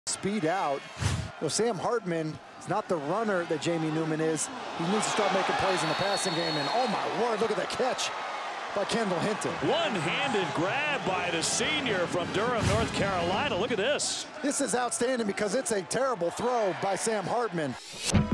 Speed out. Well, Sam Hartman is not the runner that Jamie Newman is. He needs to start making plays in the passing game. And oh my word, look at that catch by Kendall Hinton. One-handed grab by the senior from Durham, North Carolina. Look at this. This is outstanding because it's a terrible throw by Sam Hartman.